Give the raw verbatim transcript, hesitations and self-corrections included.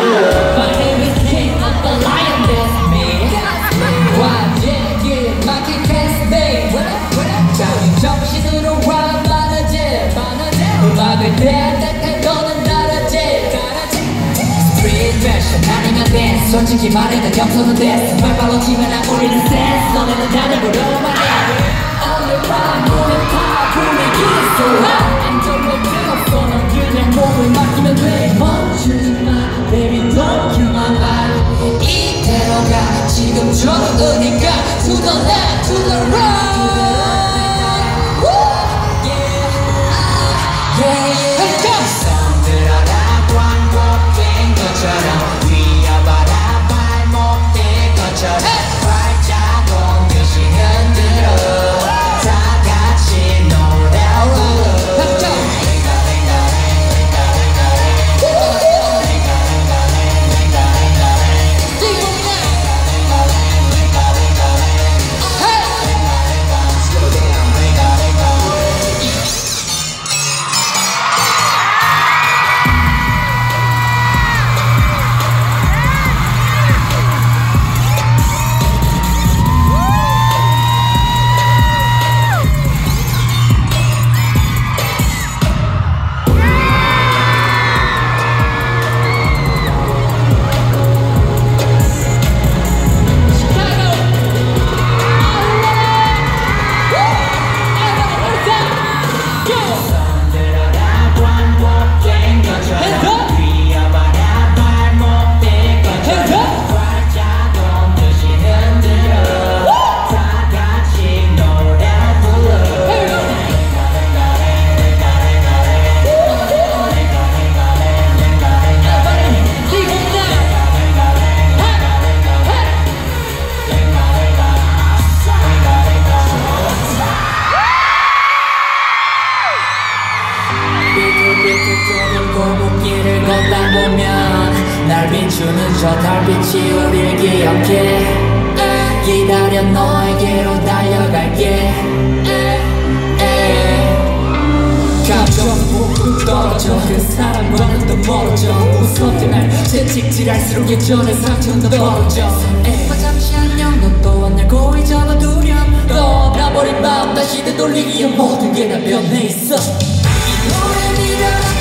My name is King of the Lion, that's me. Why did you make it cast me? 자기 정신으로 와 많아져 음악을 대한테 너는 다르지 Street fashion 아니면 dance 솔직히 말해 난 염소는 dance 말발로 치면 안 우리는 sense 너네는 나를 물어봐야 오늘 밤 눈에 타 분위기 so hot 안정을 뜨겁어 넌 그냥 몸을 맡기면 돼 멈추지 마 baby don't kill my vibe 이대로 가 지금 좋으니까 to the left to the right 골목길을 걷다 보면 날 비추는 저 달빛이 우릴 기억해 기다려 너에게로 달려갈게 감정은 푹 떨어져 그 사람과는 더 멀어져 무섭게 날 채찍질할수록 예전의 상처는 더 벌어져 에이 잠시 안녕 너 또한 날 고이 접어두렴 떠나버린 밤 다시 되돌리기엔 모든 게 다 변해 있어 이 노래 믿어